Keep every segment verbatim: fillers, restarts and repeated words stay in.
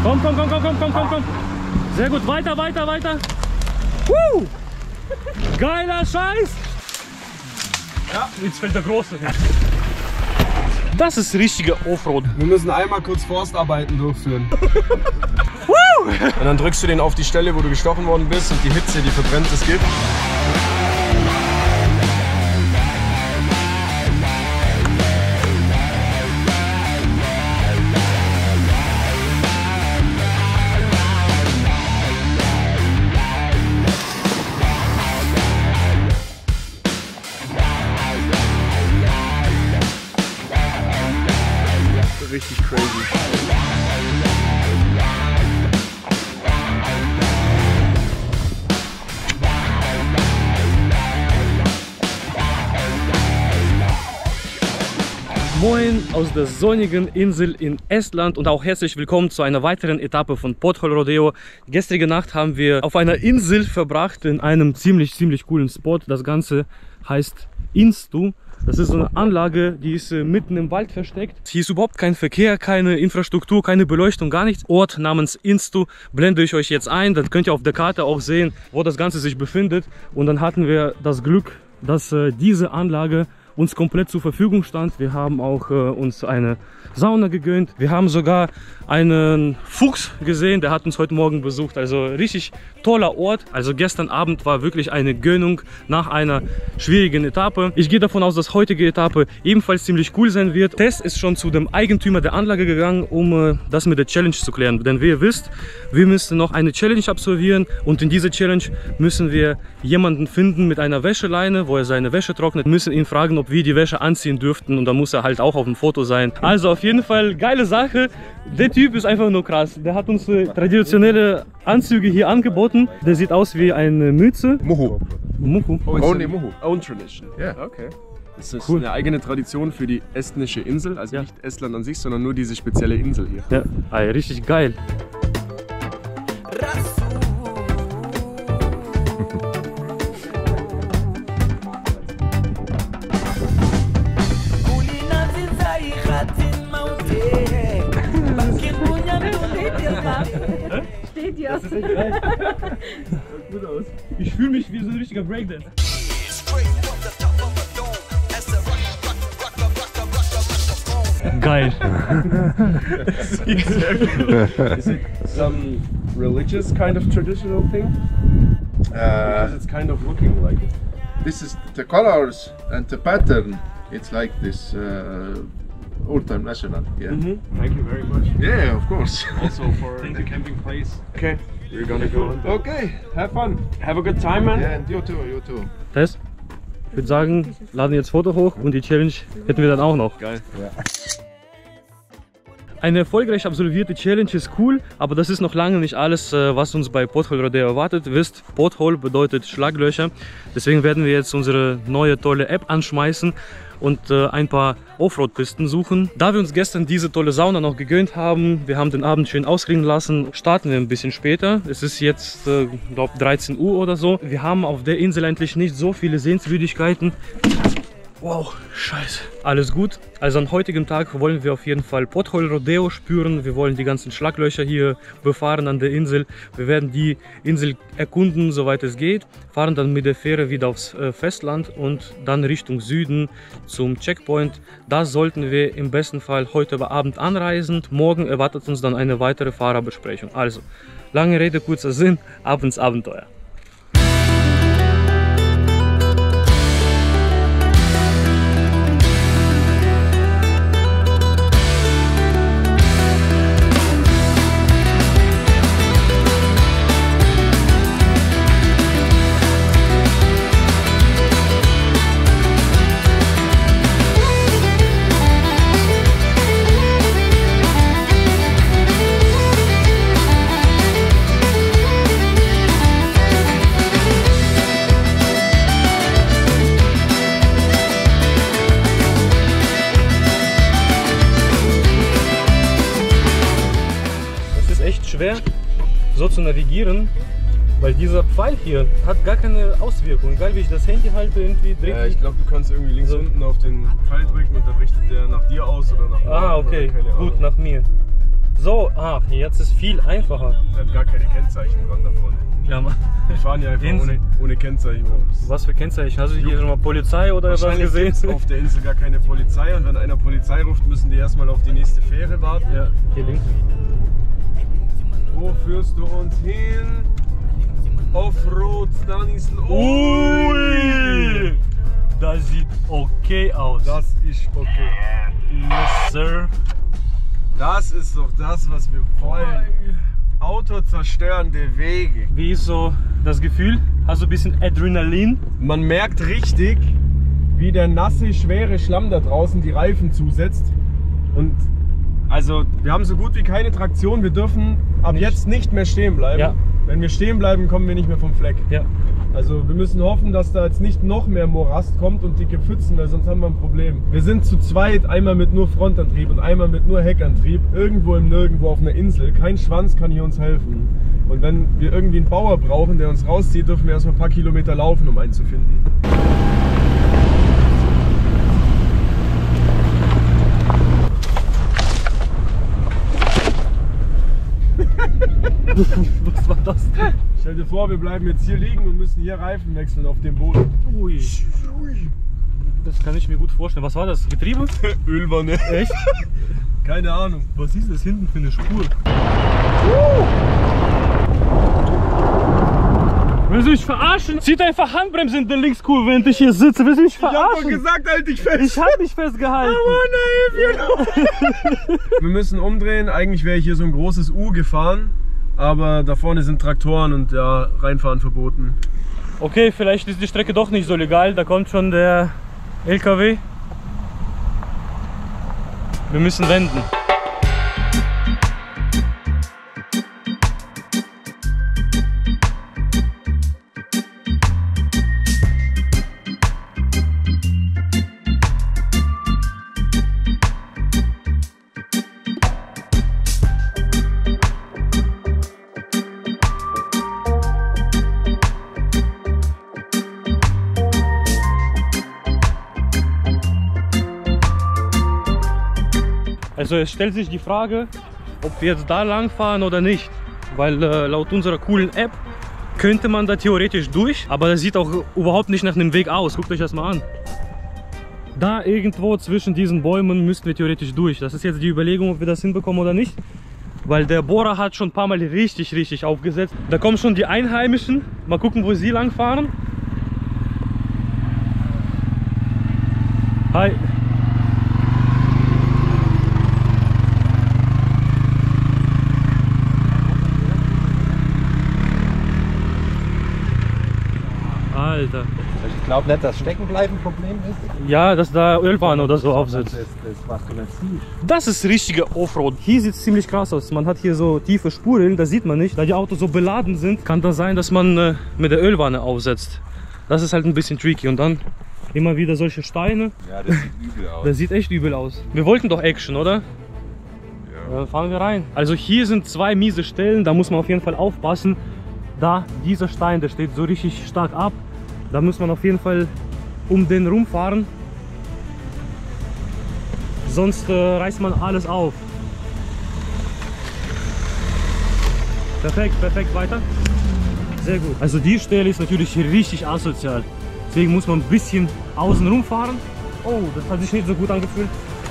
Komm, komm, komm, komm, komm, komm, komm, komm. Sehr gut, weiter, weiter, weiter. Woo! Geiler Scheiß. Ja, jetzt fällt der Große. Das ist richtige Offroad. Wir müssen einmal kurz Forstarbeiten durchführen. Und dann drückst du den auf die Stelle, wo du gestochen worden bist, und die Hitze, die verbrennt das Gift. Richtig crazy. Moin aus der sonnigen Insel in Estland und auch herzlich willkommen zu einer weiteren Etappe von Pothole Rodeo. Die gestrige Nacht haben wir auf einer Insel verbracht in einem ziemlich, ziemlich coolen Spot. Das Ganze heißt Instu. Das ist so eine Anlage, die ist mitten im Wald versteckt. Hier ist überhaupt kein Verkehr, keine Infrastruktur, keine Beleuchtung, gar nichts. Ort namens Instu blende ich euch jetzt ein. Dann könnt ihr auf der Karte auch sehen, wo das Ganze sich befindet. Und dann hatten wir das Glück, dass äh, diese Anlage uns komplett zur Verfügung stand. Wir haben auch äh, uns eine Sauna gegönnt. Wir haben sogar einen Fuchs gesehen, der hat uns heute Morgen besucht. Also richtig toller Ort. Also gestern Abend war wirklich eine Gönnung nach einer schwierigen Etappe. Ich gehe davon aus, dass heutige Etappe ebenfalls ziemlich cool sein wird. Tess ist schon zu dem Eigentümer der Anlage gegangen, um äh, das mit der Challenge zu klären. Denn wie ihr wisst, wir müssen noch eine Challenge absolvieren und in dieser Challenge müssen wir jemanden finden mit einer Wäscheleine, wo er seine Wäsche trocknet. Wir müssen ihn fragen, ob wir die Wäsche anziehen dürften, und da muss er halt auch auf dem Foto sein. Also auf jeden Fall geile Sache. Der Typ ist einfach nur krass. Der hat uns äh, traditionelle Anzüge hier angeboten. Der sieht aus wie eine Mütze. Muhu. Muhu. Oh, Only Muhu. Own tradition. Ja, yeah. Okay. Das ist cool. Eine eigene Tradition für die estnische Insel, also ja. Nicht Estland an sich, sondern nur diese spezielle Insel hier. Ja, ah, richtig geil. Steht ja. Das ist echt geil. Sieht gut aus. Ich fühle mich wie so ein richtiger Breakdance. Geil. Is it some religious kind of traditional thing? Uh, it's kind of looking like it. This is the colors and the pattern. It's like this uh, old-time national. Yeah. Mm-hmm. Thank you very much. Yeah, of course. Also for the camping place. Okay, we're gonna go. Okay, have fun. Have a good time, man. Yeah, and you too, you too. Tess, ich würde sagen, laden jetzt Foto hoch und die Challenge hätten wir dann auch noch. Geil. Ja. Eine erfolgreich absolvierte Challenge ist cool, aber das ist noch lange nicht alles, was uns bei Pothole Rodeo erwartet. Ihr wisst, Pothole bedeutet Schlaglöcher. Deswegen werden wir jetzt unsere neue tolle App anschmeißen und äh, ein paar Offroad-Pisten suchen. Da wir uns gestern diese tolle Sauna noch gegönnt haben, wir haben den Abend schön ausklingen lassen, starten wir ein bisschen später. Es ist jetzt, äh, glaube dreizehn Uhr oder so. Wir haben auf der Insel eigentlich nicht so viele Sehenswürdigkeiten. Wow, scheiße. Alles gut. Also am heutigen Tag wollen wir auf jeden Fall Pothole Rodeo spüren. Wir wollen die ganzen Schlaglöcher hier befahren an der Insel. Wir werden die Insel erkunden, soweit es geht. Fahren dann mit der Fähre wieder aufs Festland und dann Richtung Süden zum Checkpoint. Da sollten wir im besten Fall heute Abend anreisen. Morgen erwartet uns dann eine weitere Fahrerbesprechung. Also, lange Rede, kurzer Sinn, ab ins Abenteuer. Schwer so zu navigieren, weil dieser Pfeil hier hat gar keine Auswirkung, egal wie ich das Handy halte, irgendwie dreht. Ja, ich glaube, du kannst irgendwie links so unten auf den Pfeil drücken und dann richtet der nach dir aus oder nach mir. Ah, okay, gut, nach mir. So, ach, jetzt ist viel einfacher. Der hat gar keine Kennzeichen dran davon. Ja, Mann. Wir fahren ja einfach ohne, ohne Kennzeichen. Was für Kennzeichen? Hast du hier schon mal Polizei oder was gesehen? Gibt's auf der Insel gar keine Polizei und wenn einer Polizei ruft, müssen die erstmal auf die nächste Fähre warten. Ja, hier links. Wo führst du uns hin? Offroad Stanislav. Ui! Das sieht okay aus. Das ist okay. Yes, sir. Das ist doch das, was wir wollen. Autozerstörende Wege. Wie ist so das Gefühl? Hast du ein bisschen Adrenalin? Man merkt richtig, wie der nasse, schwere Schlamm da draußen die Reifen zusetzt. Und also, wir haben so gut wie keine Traktion. Wir dürfen ab nicht. jetzt nicht mehr stehen bleiben. Ja. Wenn wir stehen bleiben, kommen wir nicht mehr vom Fleck. Ja. Also wir müssen hoffen, dass da jetzt nicht noch mehr Morast kommt und dicke Pfützen, weil sonst haben wir ein Problem. Wir sind zu zweit, einmal mit nur Frontantrieb und einmal mit nur Heckantrieb, irgendwo im Nirgendwo auf einer Insel. Kein Schwanz kann hier uns helfen. Und wenn wir irgendwie einen Bauer brauchen, der uns rauszieht, dürfen wir erstmal ein paar Kilometer laufen, um einen zu finden. Was war das denn? Stell dir vor, wir bleiben jetzt hier liegen und müssen hier Reifen wechseln auf dem Boden. Ui. Das kann ich mir gut vorstellen. Was war das? Getriebe? Ölwanne. Echt? Keine Ahnung. Was ist das hinten für eine Spur? Willst du mich verarschen? Zieht einfach Handbremse in der Linkskurve, während ich hier sitze. Willst du mich verarschen? Ich hab doch gesagt, halt dich fest. Ich hab mich festgehalten. Wir müssen umdrehen. Eigentlich wäre ich hier so ein großes U gefahren. Aber da vorne sind Traktoren und ja, reinfahren verboten. Okay, vielleicht ist die Strecke doch nicht so legal. Da kommt schon der L K W. Wir müssen wenden. Also es stellt sich die Frage, ob wir jetzt da lang fahren oder nicht, weil äh, laut unserer coolen App könnte man da theoretisch durch, aber das sieht auch überhaupt nicht nach einem Weg aus. Guckt euch das mal an. Da irgendwo zwischen diesen Bäumen müssten wir theoretisch durch. Das ist jetzt die Überlegung, ob wir das hinbekommen oder nicht, weil der Bohrer hat schon ein paar Mal richtig, richtig aufgesetzt. Da kommen schon die Einheimischen. Mal gucken, wo sie lang fahren. Hi. Alter. Ich glaube nicht, dass Steckenbleiben ein Problem ist. Ja, dass da Ölbahn oder so aufsetzt. Das, das, was du nicht siehst. Das ist richtige Offroad. Hier sieht es ziemlich krass aus. Man hat hier so tiefe Spuren, das sieht man nicht. Da die Autos so beladen sind, kann das sein, dass man äh, mit der Ölwanne aufsetzt. Das ist halt ein bisschen tricky. Und dann immer wieder solche Steine. Ja, das sieht übel aus. Das sieht echt übel aus. Wir wollten doch Action, oder? Ja. Dann fahren wir rein. Also hier sind zwei miese Stellen, da muss man auf jeden Fall aufpassen. Da, dieser Stein, der steht so richtig stark ab. Da muss man auf jeden Fall um den rumfahren. Sonst äh, reißt man alles auf. Perfekt, perfekt, weiter. Sehr gut. Also die Stelle ist natürlich richtig asozial. Deswegen muss man ein bisschen außen rumfahren. Oh, das hat sich nicht so gut angefühlt.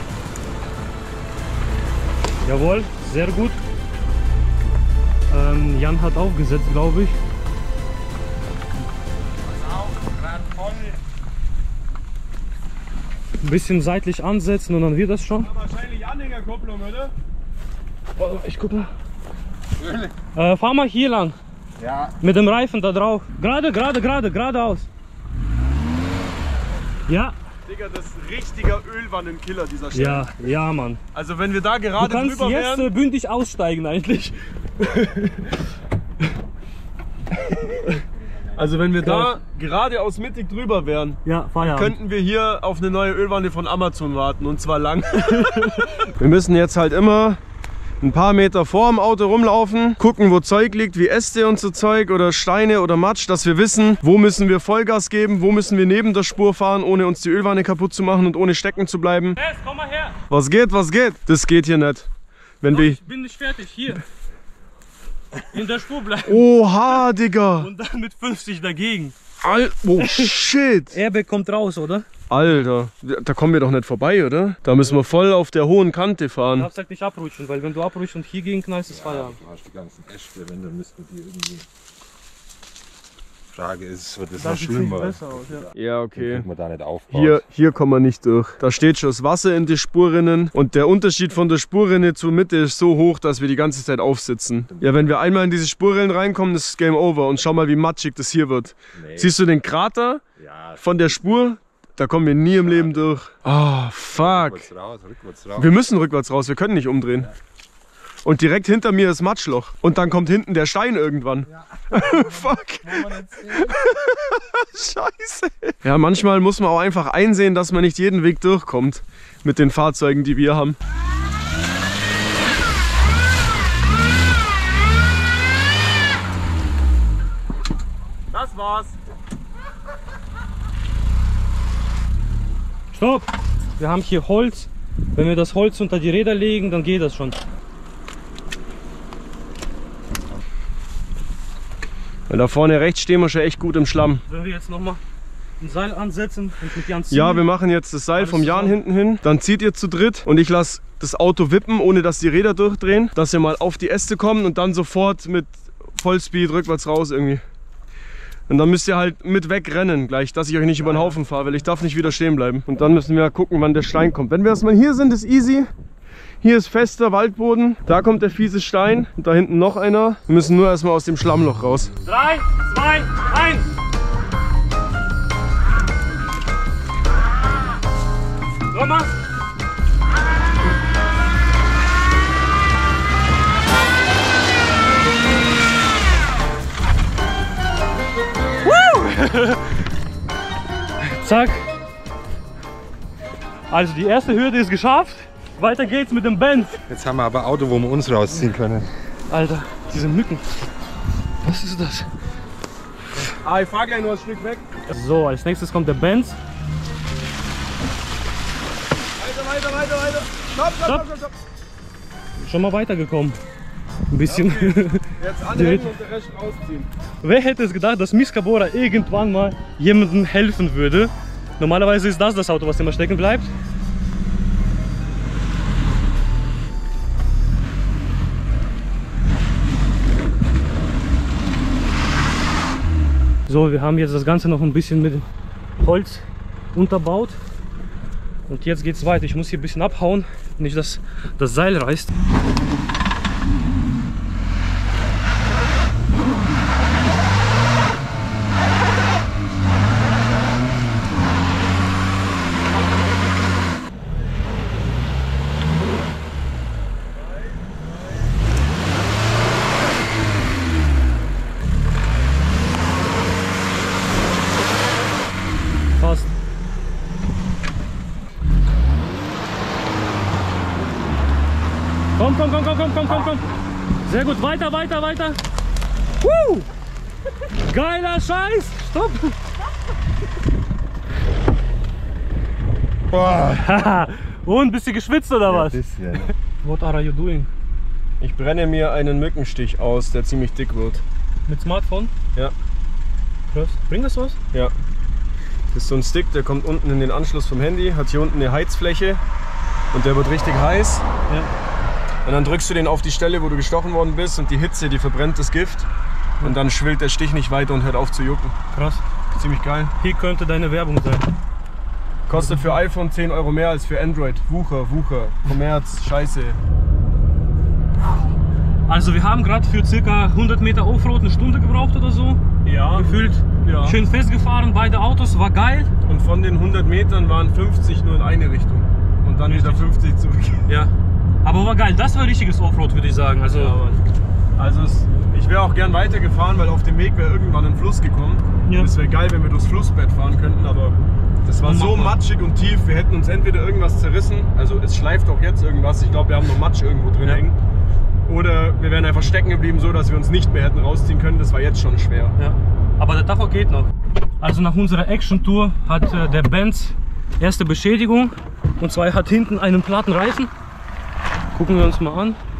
Jawohl, sehr gut. Ähm, Jan hat aufgesetzt, glaube ich. Ein bisschen seitlich ansetzen und dann wird das schon. Wahrscheinlich Anhängerkupplung, oder? Oh, ich guck mal. Äh, fahr mal hier lang. Ja. Mit dem Reifen da drauf. Gerade, gerade, gerade, geradeaus. Ja. Digga, das ist richtiger Ölwannenkiller, dieser Stelle. Ja, ja, Mann. Also wenn wir da Du gerade kannst drüber jetzt wären... äh, bündig aussteigen eigentlich. Also wenn wir da geradeaus mittig drüber wären, Ja, Feierabend. könnten wir hier auf eine neue Ölwanne von Amazon warten, und zwar lang. Wir müssen jetzt halt immer ein paar Meter vor dem Auto rumlaufen, gucken, wo Zeug liegt, wie Äste und so Zeug oder Steine oder Matsch, dass wir wissen, wo müssen wir Vollgas geben, wo müssen wir neben der Spur fahren, ohne uns die Ölwanne kaputt zu machen und ohne stecken zu bleiben. Yes, komm mal her. Was geht, was geht? Das geht hier nicht. Wenn Doch, wir... ich bin nicht fertig, hier. In der Spur bleiben. Oha, Digga. Und dann mit fünfzig dagegen. Al oh, shit. Airbag kommt raus, oder? Alter, da kommen wir doch nicht vorbei, oder? Da müssen wir voll auf der hohen Kante Du fahren. darfst halt nicht abrutschen, weil wenn du abrutschst und hier gegen knallst, ist Feierabend. Du hast die ganzen Äste, wenn dann müssten wir die irgendwie... Frage ist, wird das Das noch sieht schlimmer? besser aus, ja. Ja, okay. Kriegt man da nicht aufbauen. Hier, hier kommen wir nicht durch. Da steht schon das Wasser in die Spurrinnen und der Unterschied von der Spurrinne zur Mitte ist so hoch, dass wir die ganze Zeit aufsitzen. Ja, wenn wir einmal in diese Spurrillen reinkommen, ist es Game Over und schau mal, wie matschig das hier wird. Nee. Siehst du den Krater Ja, von der Spur? Da kommen wir nie im Leben durch. Oh, fuck. rückwärts raus, rückwärts raus. Wir müssen rückwärts raus, wir können nicht umdrehen. Und direkt hinter mir ist Matschloch. Und dann kommt hinten der Stein irgendwann. Ja. Fuck. Scheiße. Ja, manchmal muss man auch einfach einsehen, dass man nicht jeden Weg durchkommt mit den Fahrzeugen, die wir haben. Das war's. Stopp! Wir haben hier Holz. Wenn wir das Holz unter die Räder legen, dann geht das schon. Weil da vorne rechts stehen wir schon echt gut im Schlamm. Wenn wir jetzt nochmal ein Seil ansetzen und mit Jan ziehen. Ja, wir machen jetzt das Seil Alles vom Jan zusammen. hinten hin. Dann zieht ihr zu dritt und ich lasse das Auto wippen, ohne dass die Räder durchdrehen. Dass ihr mal auf die Äste kommt und dann sofort mit Vollspeed rückwärts raus irgendwie. Und dann müsst ihr halt mit wegrennen gleich, dass ich euch nicht über den Haufen fahre, weil ich darf nicht wieder stehen bleiben. Und dann müssen wir gucken, wann der Stein kommt. Wenn wir erstmal hier sind, ist easy. Hier ist fester Waldboden, da kommt der fiese Stein und da hinten noch einer. Wir müssen nur erstmal aus dem Schlammloch raus. drei, zwei, eins! Nochmal! Zack! Also die erste Hürde ist geschafft. Weiter geht's mit dem Benz. Jetzt haben wir aber ein Auto, wo wir uns rausziehen können. Alter, diese Mücken. Was ist das? Ah, ich fahr gleich nur ein Stück weg. So, als nächstes kommt der Benz. Weiter, weiter, weiter, weiter. Stopp, stopp, stopp, stopp, stopp. Schon mal weitergekommen. Ein bisschen. Okay. Jetzt anhängen und den Rest rausziehen. Wer hätte es gedacht, dass Miskabora irgendwann mal jemandem helfen würde? Normalerweise ist das das Auto, was immer stecken bleibt. So, wir haben jetzt das Ganze noch ein bisschen mit Holz unterbaut. Und jetzt geht es weiter. Ich muss hier ein bisschen abhauen, nicht dass das Seil reißt. Fast. Komm, komm, komm, komm, komm, komm, komm, komm. Sehr gut, weiter, weiter, weiter. Woo! Geiler Scheiß. Stopp. Boah. Und, bist du geschwitzt oder was? Ein bisschen. What are you doing? Ich brenne mir einen Mückenstich aus, der ziemlich dick wird. Mit Smartphone? Ja. Krass. Bringt das was? Ja. Das ist so ein Stick, der kommt unten in den Anschluss vom Handy, hat hier unten eine Heizfläche und der wird richtig heiß. Ja. Und dann drückst du den auf die Stelle, wo du gestochen worden bist und die Hitze, die verbrennt das Gift. Und dann schwillt der Stich nicht weiter und hört auf zu jucken. Krass. Ziemlich geil. Hier könnte deine Werbung sein. Kostet für iPhone zehn Euro mehr als für Android. Wucher, Wucher, Kommerz, Scheiße. Also wir haben gerade für ca. hundert Meter Offroad eine Stunde gebraucht oder so. Ja. Gefühlt. Ja. Schön festgefahren, beide Autos, war geil. Und von den hundert Metern waren fünfzig nur in eine Richtung. Und dann wieder fünfzig zurück. Ja. Aber war geil, das war richtiges Offroad, würde ich sagen. Also, Ja, Mann. Also es, ich wäre auch gern weitergefahren, weil auf dem Weg wäre irgendwann ein Fluss gekommen. Ja. Und es wäre geil, wenn wir durchs Flussbett fahren könnten, aber das war so Machbar. matschig und tief, wir hätten uns entweder irgendwas zerrissen, also es schleift auch jetzt irgendwas, ich glaube wir haben noch Matsch irgendwo drin Ja. hängen. Oder wir wären einfach stecken geblieben, so dass wir uns nicht mehr hätten rausziehen können, das war jetzt schon schwer. ja. Aber der Tacho geht noch. Also nach unserer Action-Tour hat äh, der Benz erste Beschädigung. Und zwar er hat hinten einen platten Reifen. Gucken wir uns mal an.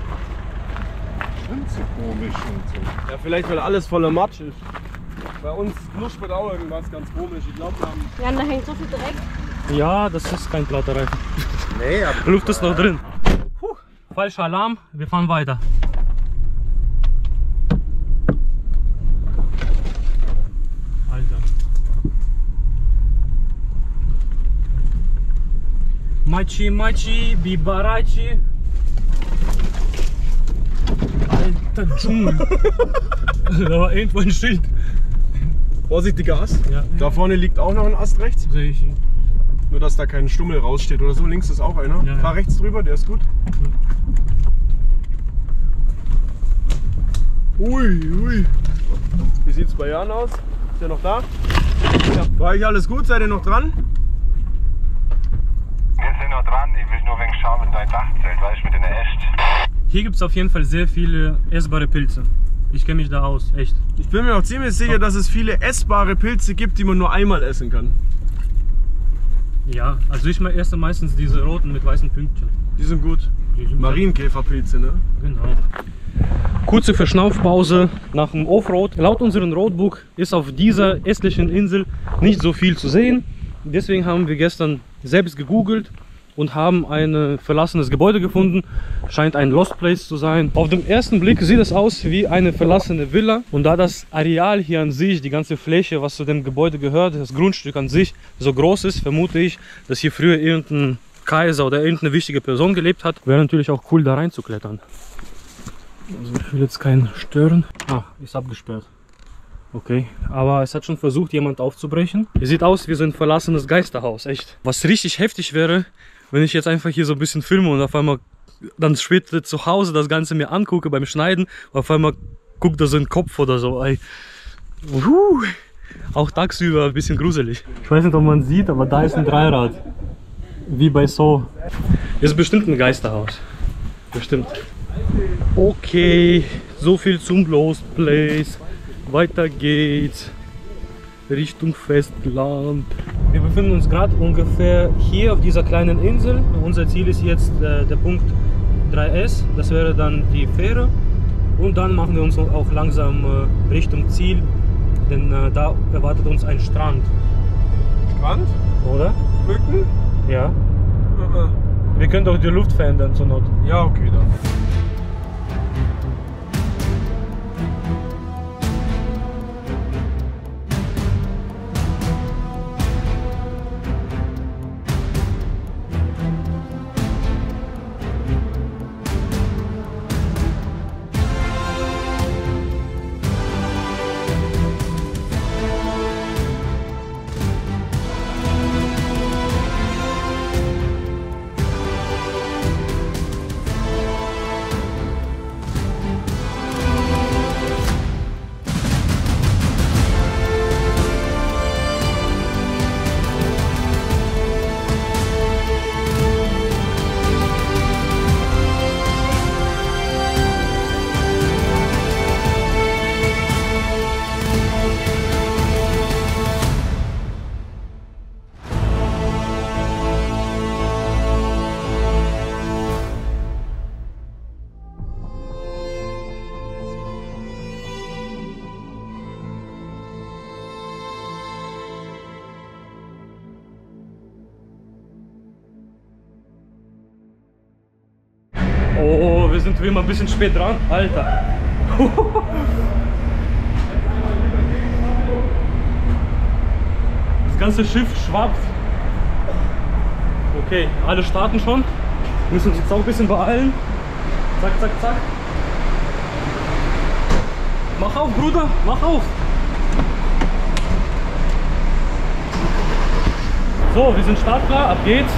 schwimmt so komisch und so. Ja, vielleicht weil alles voller Matsch ist. Bei uns knuspert auch irgendwas ganz komisch. Ich glaube, wir haben... Ja, da hängt so viel Dreck. Ja, das ist kein platter Reifen. Nee, aber Die Luft ist noch drin. Puh, falscher Alarm, wir fahren weiter. Alter. Machi Machi, Bibarachi. Alter Dschungel. Da war irgendwo ein Schild. Vorsichtiger Ast. Ja. Da vorne liegt auch noch ein Ast rechts. Sehe ich. Nur, dass da kein Stummel raussteht oder so. Links ist auch einer. Ja, ja. Fahr rechts drüber, der ist gut. Ui, ui. Wie sieht's bei Jan aus? Ist der noch da? Ja. War euch alles gut? Seid ihr noch dran? Wir sind noch dran, ich will nur wegen schauen mit deinem Dachzelt, weißt du, mit den Äst. Hier gibt es auf jeden Fall sehr viele essbare Pilze. Ich kenne mich da aus, echt. Ich bin mir auch ziemlich sicher, dass es viele essbare Pilze gibt, die man nur einmal essen kann. Ja, also ich esse meistens diese roten mit weißen Pünktchen. Die sind gut. Die sind Marienkäferpilze, ne? Genau. Kurze Verschnaufpause nach dem Offroad. Laut unserem Roadbook ist auf dieser östlichen Insel nicht so viel zu sehen. Deswegen haben wir gestern selbst gegoogelt und haben ein verlassenes Gebäude gefunden. Scheint ein Lost Place zu sein. Auf den ersten Blick sieht es aus wie eine verlassene Villa. Und da das Areal hier an sich, die ganze Fläche, was zu dem Gebäude gehört, das Grundstück an sich so groß ist, vermute ich, dass hier früher irgendein Kaiser oder irgendeine wichtige Person gelebt hat. Wäre natürlich auch cool, da reinzuklettern. Also ich will jetzt keinen stören. Ah, ist abgesperrt. Okay, aber es hat schon versucht, jemand aufzubrechen. Es sieht aus wie so ein verlassenes Geisterhaus, echt. Was richtig heftig wäre, wenn ich jetzt einfach hier so ein bisschen filme und auf einmal dann später zu Hause das Ganze mir angucke beim Schneiden und auf einmal guckt da so ein Kopf oder so. Ey. Uhu. Auch tagsüber ein bisschen gruselig. Ich weiß nicht, ob man sieht, aber da ist ein Dreirad. Wie bei So. Ist bestimmt ein Geisterhaus. Bestimmt. Okay, so viel zum Lost Place. Weiter geht's Richtung Festland. Wir befinden uns gerade ungefähr hier auf dieser kleinen Insel. Unser Ziel ist jetzt äh, der Punkt drei S. Das wäre dann die Fähre. Und dann machen wir uns auch langsam äh, Richtung Ziel. Denn äh, da erwartet uns ein Strand. Strand? Oder? Mücken? Ja. Uh-uh. Wir können doch die Luft verändern zur Not. Ja, okay, dann. Oh, wir sind wie immer ein bisschen spät dran. Alter. Das ganze Schiff schwappt. Okay, alle starten schon. Wir müssen uns jetzt auch ein bisschen beeilen. Zack, zack, zack. Mach auf, Bruder, mach auf. So, wir sind startklar, ab geht's.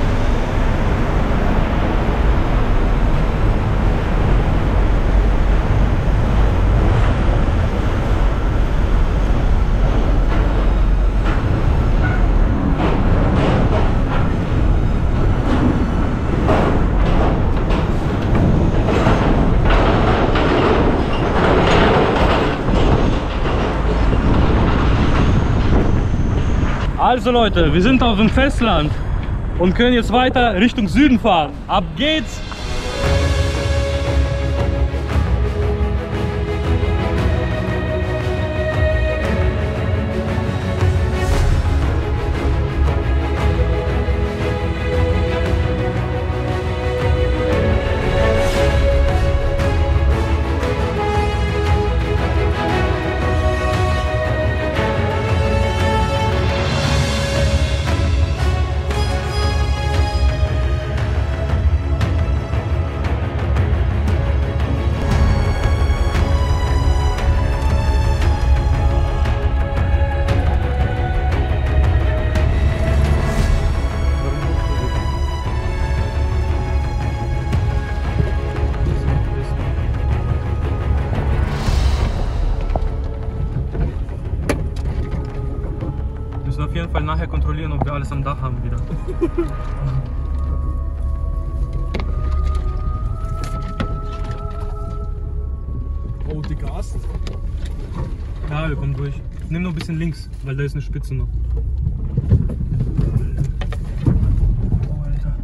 Also Leute, wir sind auf dem Festland und können jetzt weiter Richtung Süden fahren. Ab geht's! weil nachher kontrollieren, ob wir alles am Dach haben wieder. Oh, die Gas. Ja, wir kommen durch. Nimm noch ein bisschen links, weil da ist eine Spitze noch. Oh, Alter.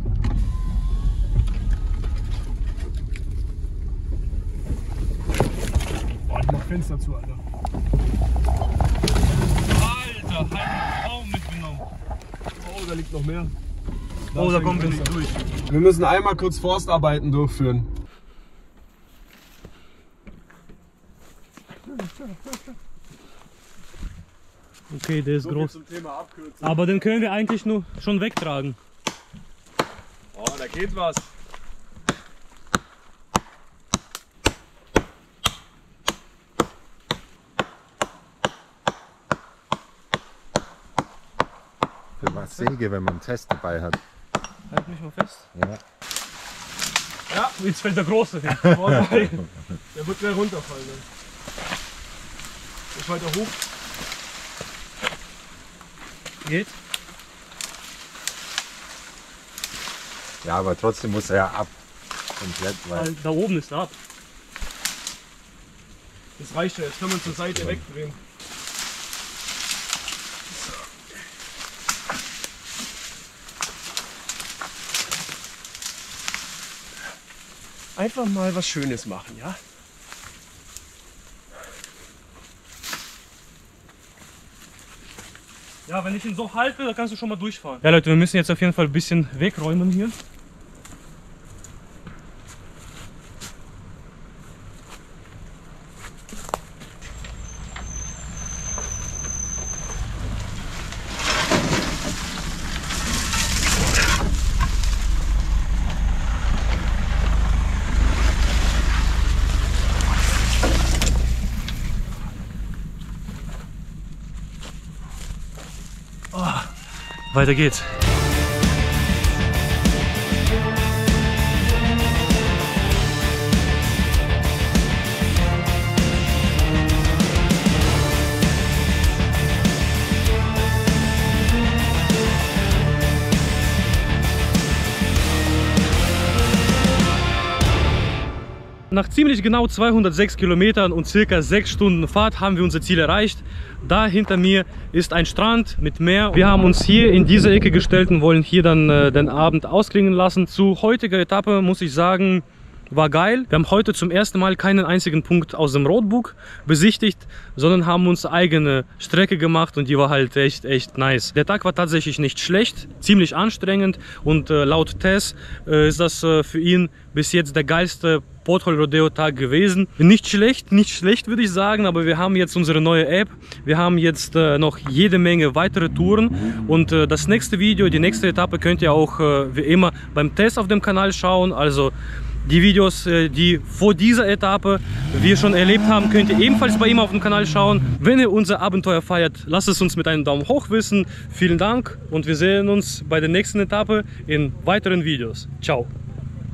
Boah, ich mach Fenster zu, Alter. Alter, halt den Baum mitgenommen. Oh, da liegt noch mehr. Oh, da ist kommen wir ein nicht durch. Wir müssen einmal kurz Forstarbeiten durchführen. Okay, der ist So viel groß. zum Thema Abkürzung. Aber den können wir eigentlich nur schon wegtragen. Oh, da geht was. Für was Säge, wenn man einen Test dabei hat. Halt mich mal fest. Ja. Ja, jetzt fällt der Große hin. Der wird gleich runterfallen. Ne? Ich weiter hoch. Geht? Ja, aber trotzdem muss er ja ab. Komplett, weil Weil da oben ist er ab. Das reicht ja, jetzt können wir zur Seite wegdrehen. Einfach mal was Schönes machen, ja? Ja, wenn ich ihn so halte, dann kannst du schon mal durchfahren. Ja Leute, wir müssen jetzt auf jeden Fall ein bisschen wegräumen hier. Weiter geht's. Nach ziemlich genau zweihundertsechs Kilometern und circa sechs Stunden Fahrt haben wir unser Ziel erreicht. Da hinter mir ist ein Strand mit Meer. Wir haben uns hier in diese Ecke gestellt und wollen hier dann äh, den Abend ausklingen lassen. Zu heutiger Etappe muss ich sagen, war geil. Wir haben heute zum ersten Mal keinen einzigen Punkt aus dem Roadbook besichtigt, sondern haben uns eigene Strecke gemacht und die war halt echt, echt nice. Der Tag war tatsächlich nicht schlecht, ziemlich anstrengend und äh, laut Tess äh, ist das äh, für ihn bis jetzt der geilste Pothole Rodeo Tag gewesen. Nicht schlecht, nicht schlecht würde ich sagen, aber wir haben jetzt unsere neue App. Wir haben jetzt äh, noch jede Menge weitere Touren und äh, das nächste Video, die nächste Etappe könnt ihr auch äh, wie immer beim Tess auf dem Kanal schauen. Also die Videos, die vor dieser Etappe wir schon erlebt haben, könnt ihr ebenfalls bei ihm auf dem Kanal schauen. Wenn ihr unser Abenteuer feiert, lasst es uns mit einem Daumen hoch wissen. Vielen Dank und wir sehen uns bei der nächsten Etappe in weiteren Videos. Ciao!